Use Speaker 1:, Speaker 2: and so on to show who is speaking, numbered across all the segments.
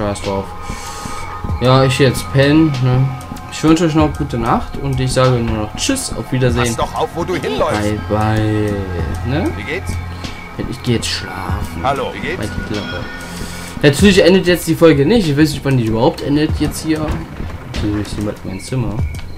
Speaker 1: scheiß drauf. Ja, ich jetzt pennen, ne? Ich wünsche euch noch gute Nacht und ich sage nur noch Tschüss, auf Wiedersehen.
Speaker 2: Pass doch auf, wo du hinläufst.
Speaker 1: Bye, bye. Ne?
Speaker 2: Wie geht's?
Speaker 1: Ich gehe jetzt schlafen.
Speaker 2: Hallo, wie geht's?
Speaker 1: Natürlich endet jetzt die Folge nicht. Ich weiß nicht, wann die überhaupt endet jetzt hier. Hier ist jemand mein Zimmer.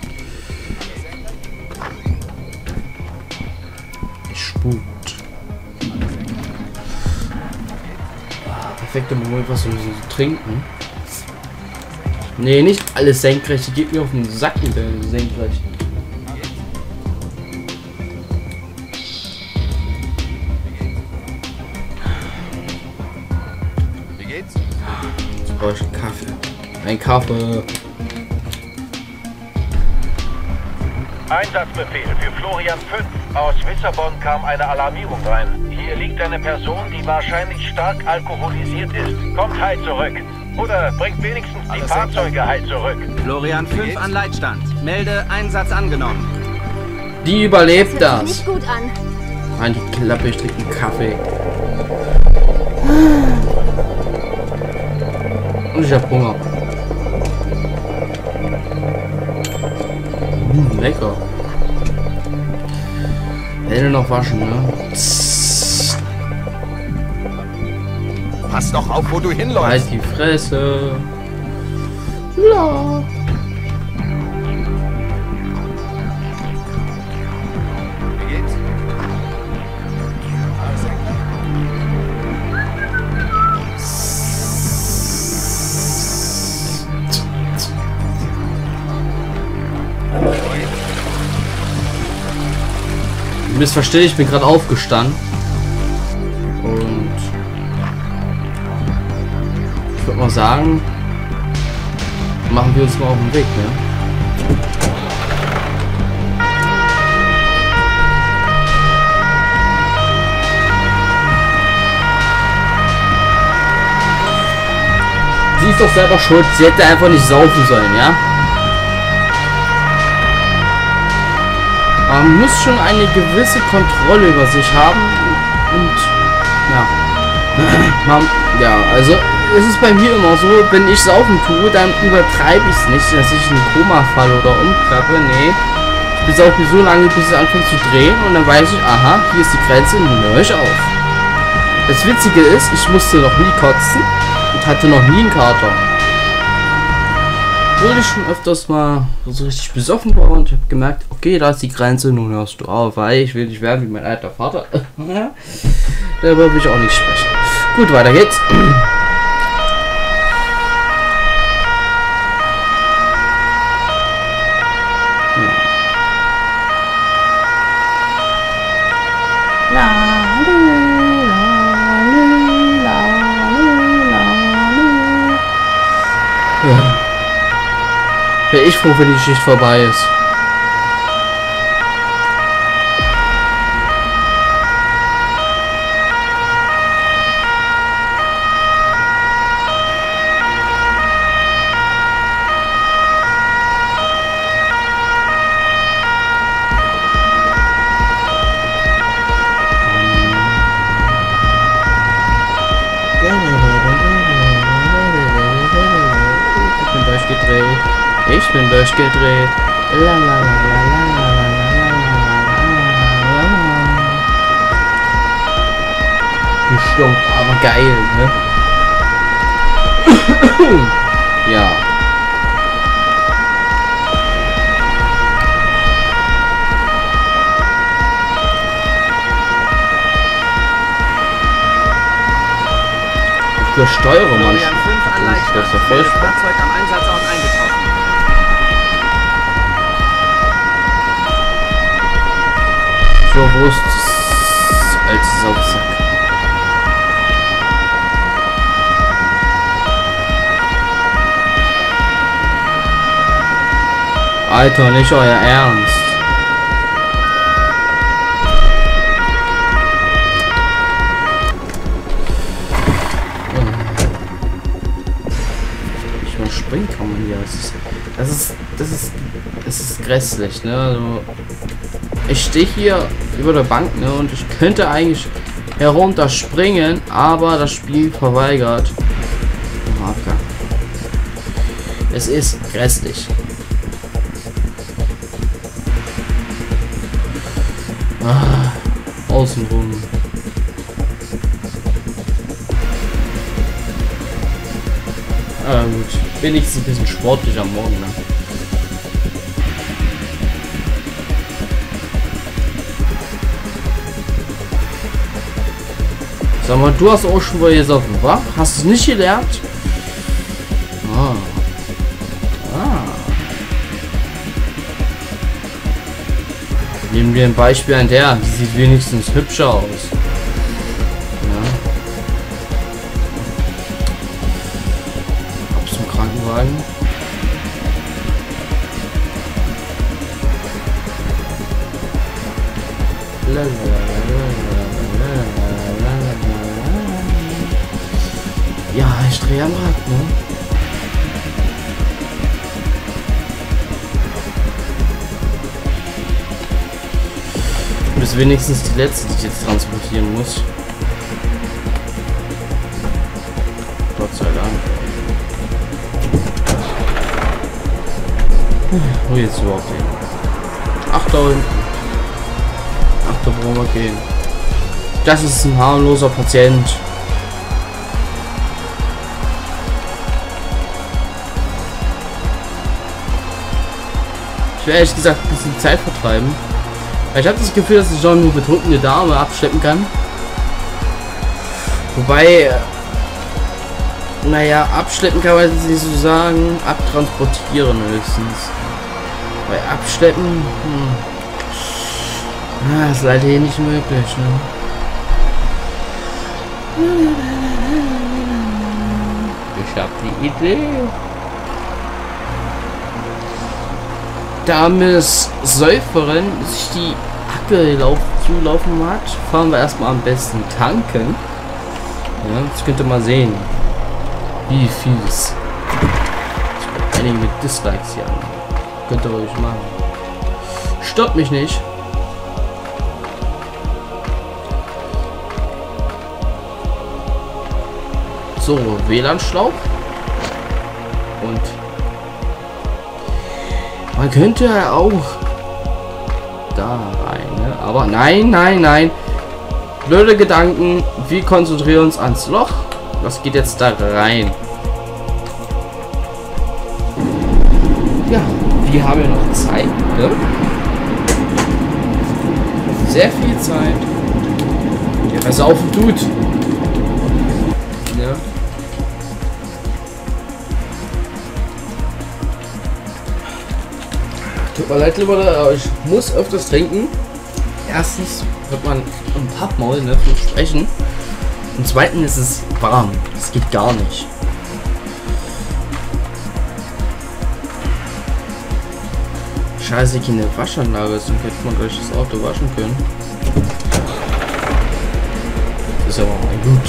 Speaker 1: Es spukt. Perfekter Moment, was zu trinken. Nee, nicht alles senkrecht. Die geht mir auf den Sack mit der senkrecht.
Speaker 2: Wie geht's?
Speaker 1: Jetzt brauche ich einen Kaffee. Ein Kaffee.
Speaker 3: Einsatzbefehl für Florian 5. Aus Lissabon kam eine Alarmierung rein. Hier liegt eine Person, die wahrscheinlich stark alkoholisiert ist. Kommt heil zurück. Oder bringt wenigstens die Fahrzeuge heil zurück.
Speaker 4: Florian 5 an Leitstand. Melde Einsatz angenommen.
Speaker 1: Die überlebt das.
Speaker 5: Nicht gut an.
Speaker 1: Mann, die Klappe, ich trinke einen Kaffee. Und ich hab Hunger. Lecker. Hände noch waschen, ne?
Speaker 2: Pass doch auf, wo du hinläufst.
Speaker 1: Halt die Fresse. Ja.
Speaker 2: Wie geht's?
Speaker 1: Missverstehe, ich bin gerade aufgestanden. Und ich würde mal sagen, machen wir uns mal auf den Weg, ne? Sie ist doch selber schuld, sie hätte einfach nicht saufen sollen, ja? Man muss schon eine gewisse Kontrolle über sich haben und ja, also es ist bei mir immer so, wenn ich saufen tue, dann übertreibe ich es nicht, dass ich in ein Koma falle oder umklappe, nee. Ich besaufe so lange, bis es anfängt zu drehen und dann weiß ich, aha, hier ist die Grenze, nun höre ich auf. Das Witzige ist, ich musste noch nie kotzen und hatte noch nie einen Kater. Obwohl ich schon öfters mal so richtig besoffen war und ich habe gemerkt, okay, da ist die Grenze, nun hörst du auf, weil ich will nicht werden wie mein alter Vater. Darüber will ich auch nicht sprechen. Gut, weiter geht's. Wäre ich froh, wenn die Schicht vorbei ist. Ich bin durchgedreht. Gestimmt, aber geil, ne? Ja. Ich steuere man.
Speaker 4: Florian 5 an Leitstand.
Speaker 1: Das ist ja voll
Speaker 4: Melde Fahrzeug am Einsatzort eingetroffen.
Speaker 1: So, wo ist das alte Saufsack? Alter, nicht euer Ernst. Ich überspringen kann man hier. Das ist grässlich, ne? Also, ich stehe hier über der Bank, ne? Und ich könnte eigentlich herunterspringen, aber das Spiel verweigert. Oh, Es ist grässlich. Außenrum. Gut. Wenigstens ein bisschen sportlich am Morgen. Ne? Sag mal, du hast auch schon mal gesoffen, wa? Hast du es nicht gelernt? Nehmen wir ein Beispiel an der, die sieht wenigstens hübscher aus. Ja. Ab zum Krankenwagen. Ja, ich drehe am Rad, ne? Das ist wenigstens die letzte, die ich jetzt transportieren muss. Gott sei Dank. Wo jetzt überhaupt hin? Ach, da hinten. Ach, da brauchen wir gehen. Das ist ein harmloser Patient. Ich will ehrlich gesagt ein bisschen Zeit vertreiben. Ich habe das Gefühl, dass ich schon nur betrunkene Dame abschleppen kann. Wobei, naja, abschleppen kann man jetzt nicht so sagen, abtransportieren höchstens. Bei abschleppen, ist leider hier nicht möglich, ne? Ich habe die Idee. Da Miss Säuferin sich die Hacke zulaufen hat, fahren wir erstmal am besten tanken. Ja, jetzt könnt ihr mal sehen, wie viel es. Einige mit Dislikes hier an. Könnt ihr ruhig machen. Stört mich nicht. So, WLAN-Schlauch. Und man könnte ja auch da rein, ne? Aber nein, nein, nein. Blöde Gedanken. Wir konzentrieren uns ans Loch. Was geht jetzt da rein? Ja, wir haben ja noch Zeit, ne? Sehr viel Zeit. Ja, was auf und tut. Ja. Tut mir leid, lieber Leute, aber ich muss öfters trinken. Erstens wird man im Pappmaul, ne, viel sprechen. Und zweitens ist es warm. Das geht gar nicht. Scheiße, keine Waschanlage ist, dann hätte man gleich das Auto waschen können. Das ist aber mal gut.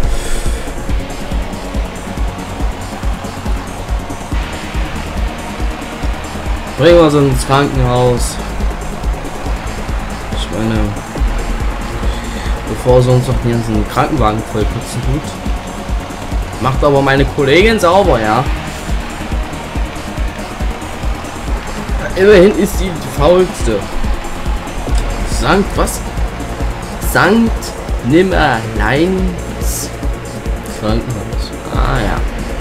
Speaker 1: Bringen wir uns ins Krankenhaus. Ich meine, bevor sie uns noch hier in den Krankenwagen vollputzen tut. Macht aber meine Kollegin sauber, ja. Immerhin ist sie die faulste. Sankt was? Sankt Nimmerleins Krankenhaus. Ah ja.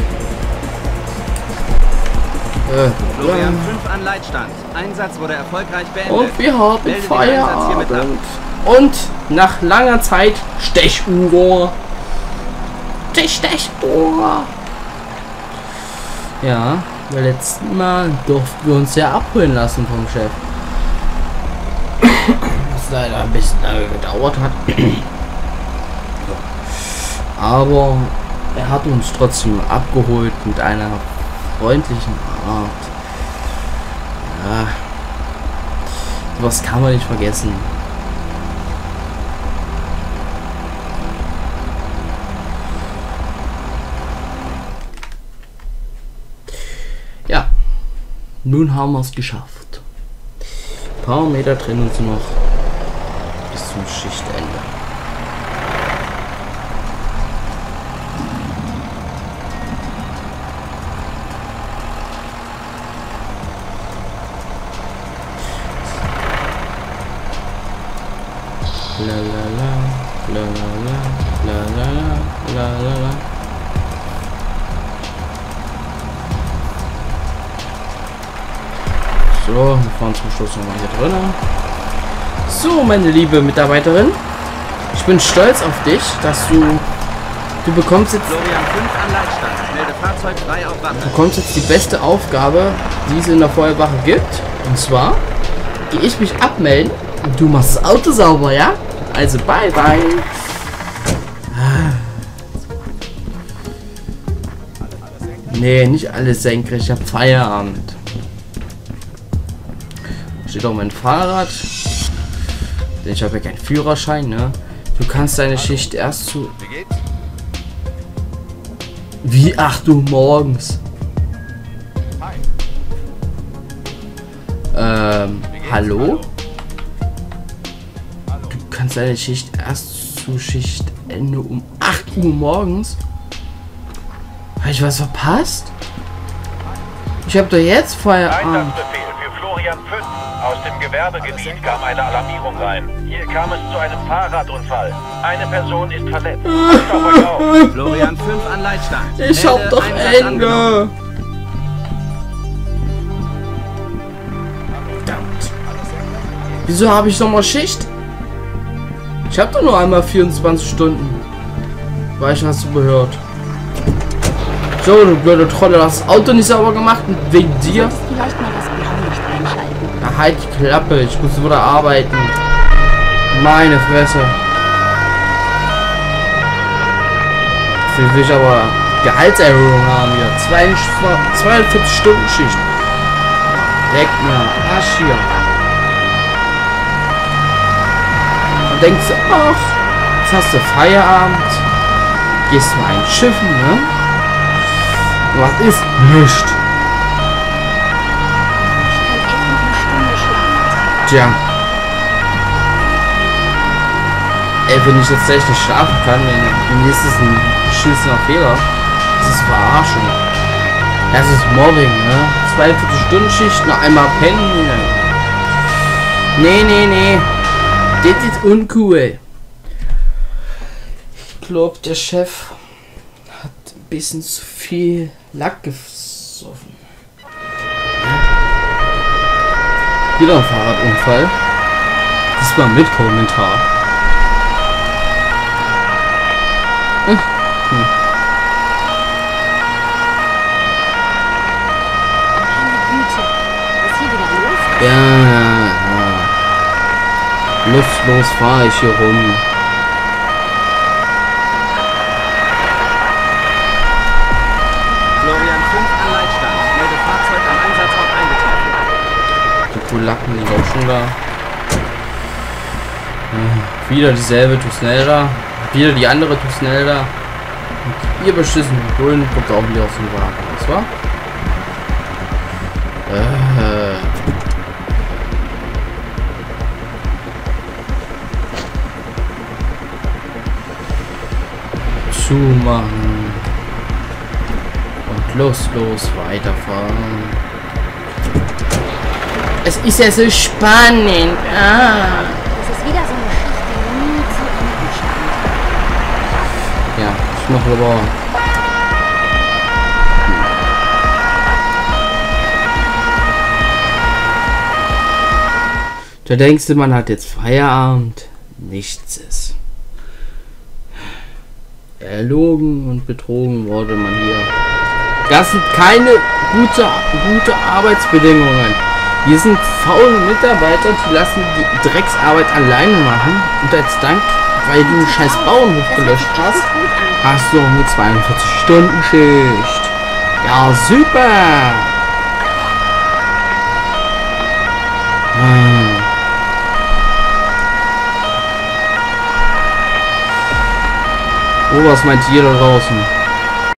Speaker 4: Florian 5 an Leitstand. Einsatz wurde erfolgreich beendet.
Speaker 1: Und wir haben Feierabend. Und nach langer Zeit Stechuhr. Die Stechuhr. Ja, beim letzten Mal durften wir uns ja abholen lassen vom Chef. Was leider ein bisschen lange gedauert hat. Aber er hat uns trotzdem abgeholt mit einer freundlichen Art. Ja, sowas kann man nicht vergessen. Ja, nun haben wir es geschafft. Ein paar Meter trennen uns noch bis zum Schichtende. La la la, la la la, la la la, la la. So, wir fahren zum Schluss nochmal hier drin. So, meine liebe Mitarbeiterin. Ich bin stolz auf dich, dass du bekommst jetzt...
Speaker 4: Florian 5 an Leitstand. Melde Fahrzeug frei auf Wache.
Speaker 1: Du bekommst jetzt die beste Aufgabe, die es in der Feuerwache gibt. Und zwar gehe ich mich abmelden und du machst das Auto sauber, ja? Also bye bye. Nee, nicht alles senkrecht. Ich hab Feierabend. Steht auch mein Fahrrad. Denn ich habe ja keinen Führerschein, ne? Du kannst deine Schicht erst zu...
Speaker 2: Wie geht's?
Speaker 1: Wie 8 Uhr morgens?
Speaker 2: Hi.
Speaker 1: Hallo? Du kannst deine Schicht erst zu Schichtende um 8 Uhr morgens? Habe ich was verpasst? Ich habe doch jetzt Feierabend.
Speaker 3: Einsatzbefehl für Florian 5. Aus dem Gewerbegebiet kam eine Alarmierung rein. Hier kam es zu einem Fahrradunfall. Eine Person ist verletzt. Passt auf euch auf.
Speaker 4: Florian 5 an Leitstand.
Speaker 1: Ich hab doch Ende. Verdammt. Wieso habe ich noch mal Schicht? Ich habe doch nur einmal 24 Stunden. Weißt du, hast du gehört? So, du blöde Trolle, du hast das Auto nicht sauber gemacht und wegen dir.
Speaker 5: Vielleicht mal das Blaulicht einschalten.
Speaker 1: Na, halt die Klappe, ich muss wieder arbeiten. Meine Fresse. Dafür will ich aber Gehaltserhöhung haben hier. 42 Stunden Schicht. Leck mir Arsch hier. Und denkst du, ach, jetzt hast du Feierabend. Gehst mal ein Schiffen, ne? Was ist? Nicht. Tja. Ey, wenn ich jetzt echt nicht schlafen kann, wenn nächstes ein beschissener Fehler, das ist Verarschung. Das ist Mobbing, ne? 42 Stunden Schicht, noch einmal pennen. Nee. Das ist uncool. Ich glaube, der Chef hat ein bisschen zu viel Lack gesoffen. Wieder ein Fahrradunfall. Diesmal mit Kommentar. Ja. Lustlos fahre ich hier rum.
Speaker 4: Florian 5 an Leitstand. Melde Fahrzeug am Einsatzort eingetroffen.
Speaker 1: Die Polacken sind auch schon da. Wieder dieselbe Tusnelda. Wieder die andere Tusnelda. Und ihr beschissen Bullen kommt auch wieder aus dem Wagen. Was war? Zumachen. Und los, weiterfahren. Es ist ja so spannend.
Speaker 5: Das ist wieder so eine Schicht, die nie zu Ende scheint.
Speaker 1: Ja, ich mache aber... Da denkst du, man hat jetzt Feierabend. Nichts ist. Erlogen und betrogen wurde man hier. Das sind keine gute Arbeitsbedingungen. Hier sind faule Mitarbeiter, die lassen die Drecksarbeit alleine machen. Und als Dank, weil du einen scheiß Bauernhof gelöscht hast, hast du auch eine 42-Stunden-Schicht. Ja, super! Oh, was meint ihr da draußen?